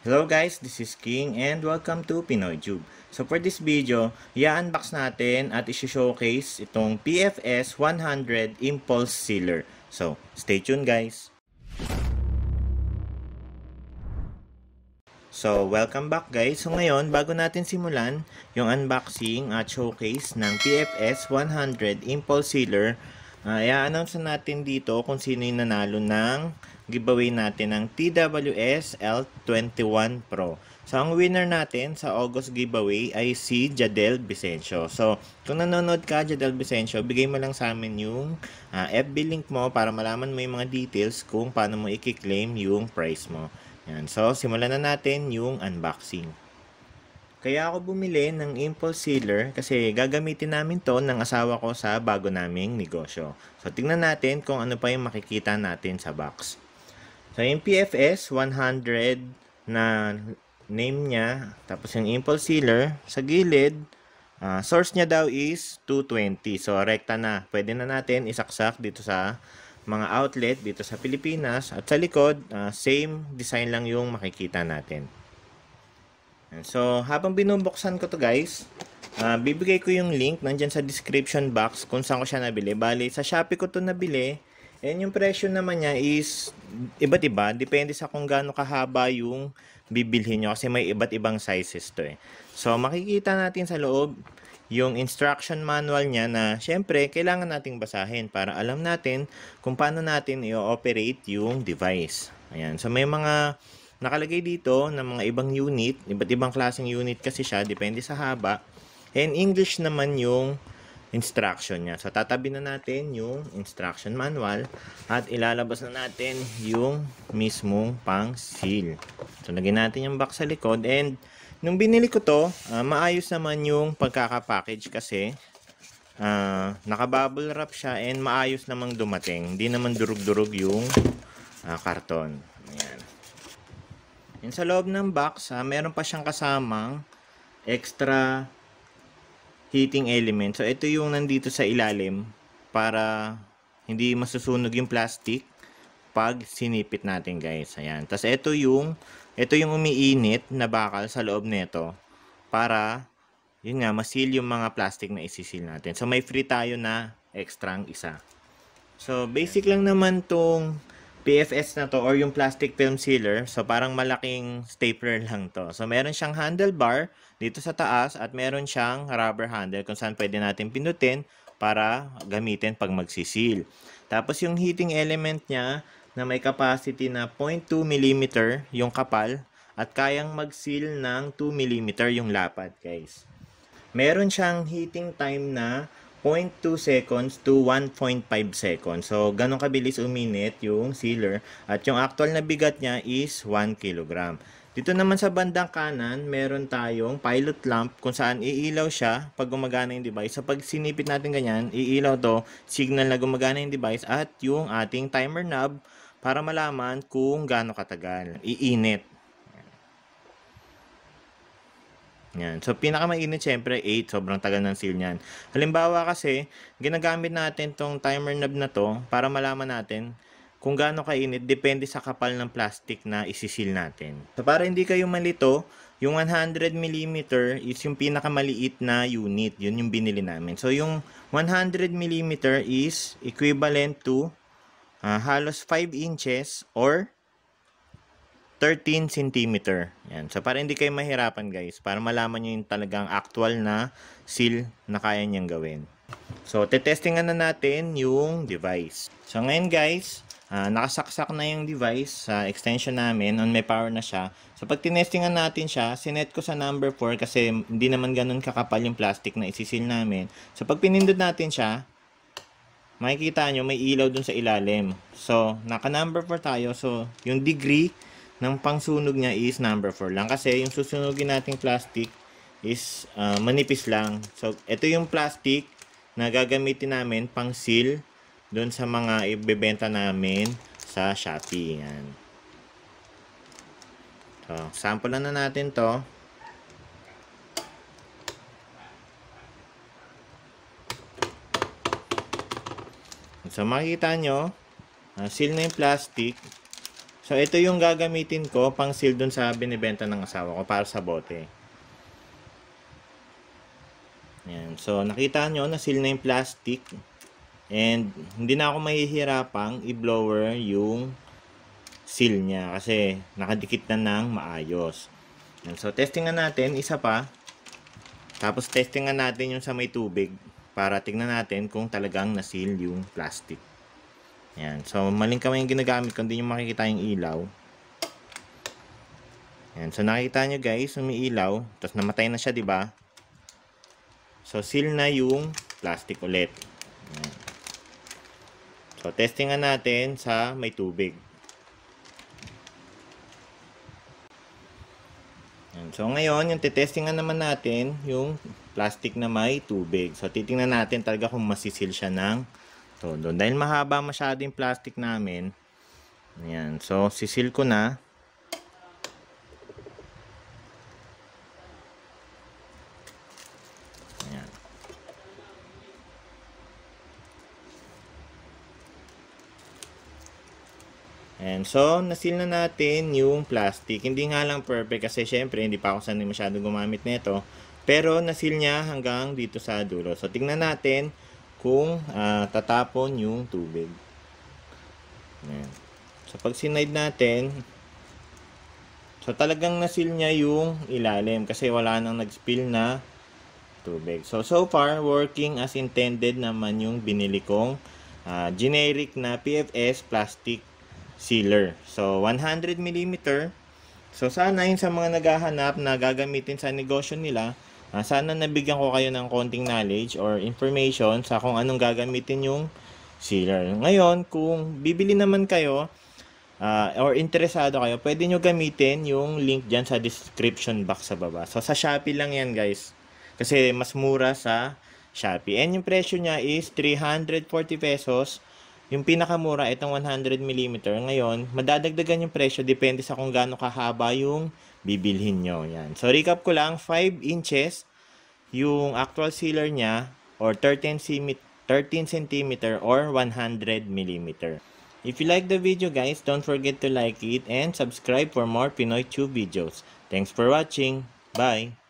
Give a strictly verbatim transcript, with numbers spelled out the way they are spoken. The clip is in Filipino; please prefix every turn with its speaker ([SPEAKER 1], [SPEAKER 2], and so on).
[SPEAKER 1] Hello guys, this is King and welcome to Pinoy Tube. So for this video, i-unbox natin at i-showcase itong P F S one hundred Impulse Sealer. So, stay tuned guys! So, welcome back guys. So ngayon, bago natin simulan yung unboxing at showcase ng P F S one hundred Impulse Sealer, uh, i-announce natin dito kung sino yung nanalo ng giveaway natin ng T W S L twenty-one Pro. So, ang winner natin sa August giveaway ay si Jadel Vicencio. So, kung nanonood ka, Jadel Vicencio, bigay mo lang sa amin yung uh, F B link mo para malaman mo yung mga details kung paano mo i-claim yung prize mo. Yan. So, simulan na natin yung unboxing. Kaya ako bumili ng Impulse Sealer kasi gagamitin namin to ng asawa ko sa bago naming negosyo. So, tingnan natin kung ano pa yung makikita natin sa box. So, yung P F S one hundred na name niya, tapos yung Impulse Sealer, sa gilid, uh, source niya daw is two twenty. So, rekta na. Pwede na natin isaksak dito sa mga outlet dito sa Pilipinas. At sa likod, uh, same design lang yung makikita natin. So, habang binubuksan ko to guys, uh, bibigay ko yung link nandyan sa description box kung saan ko siya nabili. Bali, sa Shopee ko to nabili. And yung presyo naman niya is iba't iba. Depende sa kung gaano kahaba yung bibilhin nyo. Kasi may iba't ibang sizes to eh. So, makikita natin sa loob yung instruction manual niya na syempre kailangan nating basahin para alam natin kung paano natin i-operate yung device. Ayan. So, may mga nakalagay dito ng mga ibang unit. Iba't ibang klaseng unit kasi siya. Depende sa haba. And English naman yung instruction niya. So, tatabi na natin yung instruction manual at ilalabas na natin yung mismong pang seal. So, lagyan natin yung box sa likod and nung binili ko to, uh, maayos naman yung pagkakapackage kasi uh, naka-bubble wrap siya and maayos namang dumating. Hindi naman durug-durug yung uh, karton. Ayan. And sa loob ng box, uh, meron pa siyang kasamang extra heating element. So, ito yung nandito sa ilalim para hindi masusunog yung plastic pag sinipit natin guys. Ayan. Tapos, ito yung, ito yung umiinit na bakal sa loob nito para, yun nga, masil yung mga plastic na isisil natin. So, may free tayo na extra ang isa. So, basic lang naman tong P F S na to or yung plastic film sealer. So, parang malaking stapler lang to. So, meron siyang handlebar dito sa taas at meron siyang rubber handle kung saan pwede natin pindutin para gamitin pag magsisil. Tapos, yung heating element niya na may capacity na zero point two millimeter yung kapal at kayang mag-seal ng two millimeter yung lapad, guys. Meron siyang heating time na zero point two seconds to one point five seconds. So, ganun kabilis uminit yung sealer. At yung actual na bigat niya is one kilogram. Dito naman sa bandang kanan, meron tayong pilot lamp kung saan iilaw siya pag gumagana yung device. So, pag sinipit natin ganyan, iilaw to, signal na gumagana yung device at yung ating timer knob para malaman kung gaano katagal. Iinit. Yan. So, pinakamainit syempre eight. Sobrang tagal ng seal niyan. Halimbawa kasi, ginagamit natin tong timer knob na to para malaman natin kung gaano kainit. Depende sa kapal ng plastic na isisil natin. So, para hindi kayo malito, yung one hundred millimeter is yung pinakamaliit na unit. Yun yung binili namin. So, yung one hundred millimeter is equivalent to uh, halos five inches or thirteen centimeter. Yan. So, para hindi kayo mahirapan guys, para malaman nyo yung talagang actual na seal na kaya niyang gawin. So, tetestingan na natin yung device. So, ngayon guys, uh, nakasaksak na yung device sa extension namin. On may power na siya. So, pag tinestingan natin siya, sinet ko sa number four kasi hindi naman ganun kakapal yung plastic na isisil namin. So, pag pinindot natin siya, makikita nyo may ilaw dun sa ilalim. So, naka number four tayo. So, yung degree ng pangsunog niya is number four lang kasi yung susunugin nating plastic is uh, manipis lang. So, ito yung plastic na gagamitin namin pang seal doon sa mga ibebenta namin sa Shopee. Yan. So, sample na natin to. So, makikita nyo, uh, seal na yung plastic. So, ito yung gagamitin ko pang seal dun sa binibenta ng asawa ko para sa bote. Ayan. So, nakita nyo, na-seal na yung plastic. And, hindi na ako mahihirapang i-blower yung seal niya kasi nakadikit na ng maayos. Ayan. So, testingan natin, isa pa. Tapos, testingan natin yung sa may tubig para tingnan natin kung talagang na-seal yung plastic. Ayan. So, maling kamay yung ginagamit kung hindi nyo makikita yung ilaw. Ayan. So, nakita nyo guys, umiilaw. Tapos, namatay na siya, diba? So, seal na yung plastic ulit. Ayan. So, testingan natin sa may tubig. Ayan. So, ngayon, yung tetestingan naman natin yung plastic na may tubig. So, titingnan natin talaga kung masisil siya ng todo. Dahil mahaba masyado yung plastic namin. Ayan. So, sisil ko na. And so, nasil na natin yung plastic. Hindi nga lang perfect kasi syempre hindi pa ako sanay masyado gumamit nito. Pero nasil niya hanggang dito sa dulo. So, tingnan natin kung uh, tatapon yung tubig. Ayan. So, pag sinide natin, so talagang nasil niya yung ilalim kasi wala nang nag-spill na tubig. So, so far, working as intended naman yung binili kong uh, generic na P F S plastic sealer. So, one hundred millimeter. So, sana yun sa mga naghahanap na gagamitin sa negosyo nila, uh, sana nabigyan ko kayo ng konting knowledge or information sa kung anong gagamitin yung sealer. Ngayon, kung bibili naman kayo uh, or interesado kayo, pwede nyo gamitin yung link dyan sa description box sa baba. So, sa Shopee lang yan guys. Kasi mas mura sa Shopee. And yung presyo niya is three hundred forty pesos. Yung pinakamura, itong one hundred millimeter. Ngayon, madadagdagan yung presyo. Depende sa kung gaano kahaba yung bibilhin nyo. Yan. So, recap ko lang. five inches yung actual sealer niya or thirteen centimeter or one hundred millimeter. If you like the video guys, don't forget to like it and subscribe for more Pinoy Tube videos. Thanks for watching. Bye!